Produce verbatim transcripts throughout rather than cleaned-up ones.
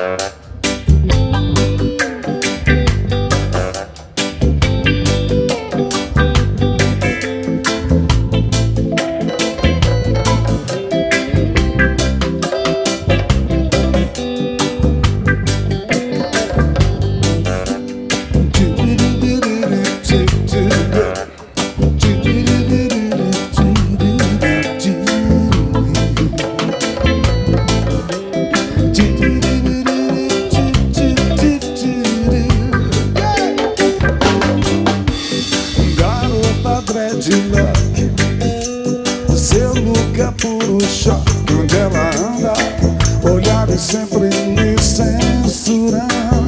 Seu look é puro choque. Onde ela anda, olhares sempre me censuram.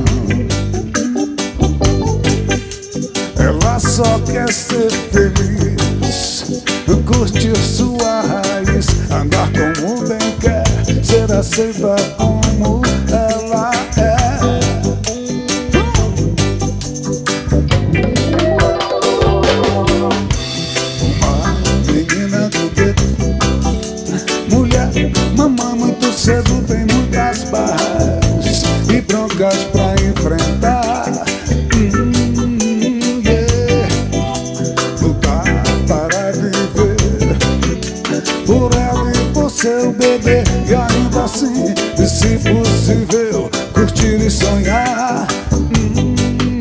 Ela só quer ser feliz, curtir sua raiz, andar como bem quer, ser aceita como ela é. Mamãe muito cedo tem muitas barras e broncas pra enfrentar. hum, yeah. Lutar para viver por ela e por seu bebê, e ainda assim, se possível, curtir e sonhar. hum,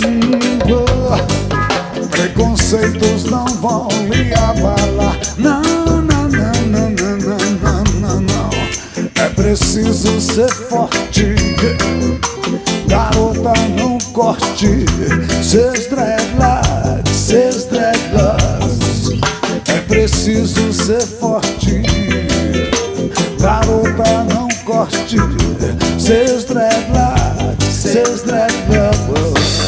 oh. Preconceitos não vão lhe abalar. Não, não, não, não, não, não, não, não. É preciso ser forte, garota, não corte seus dreadlocks, seus dreadlocks. É preciso ser forte, garota, não corte seus dreadlocks, seus dreadlocks.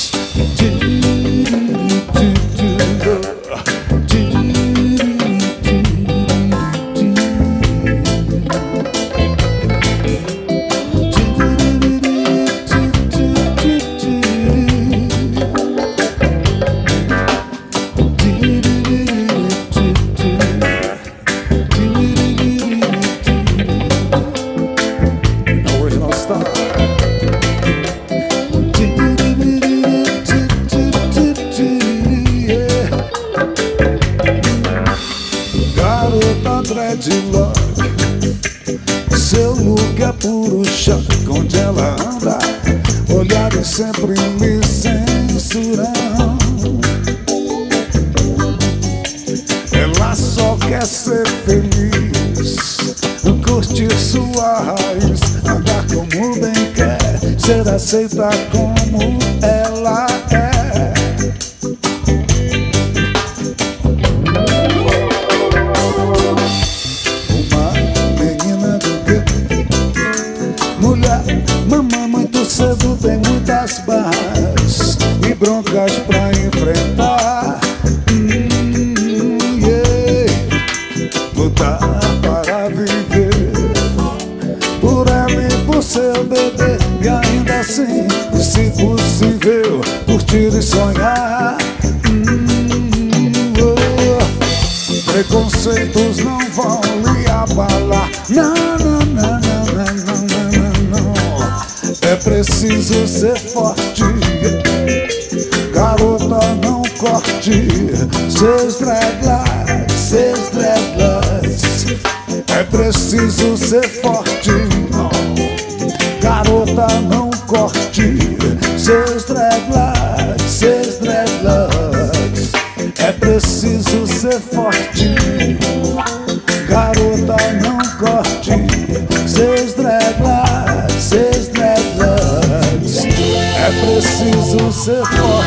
Garota Dreadlock, seu look é puro choque. Onde ela anda, olhares sempre me censuram. Ela só quer ser feliz, curtir sua raiz, andar como bem quer, ser aceita como ela é. Mamãe muito cedo tem muitas barras e broncas pra enfrentar. hum, yeah. Lutar para viver por ela e por seu bebê, e ainda assim, se possível, curtir e sonhar. hum, oh. Preconceitos não vão lhe abalar. Não, não, não, não, não, não, não, não. É preciso ser forte, garota, não corte seus dreadlocks, seus dreadlocks. É preciso ser forte, garota, não corte seus dreadlocks, seus dreadlocks. É preciso ser forte, garota, não corte seus dreadlocks, seus dreadlocks. É preciso ser forte.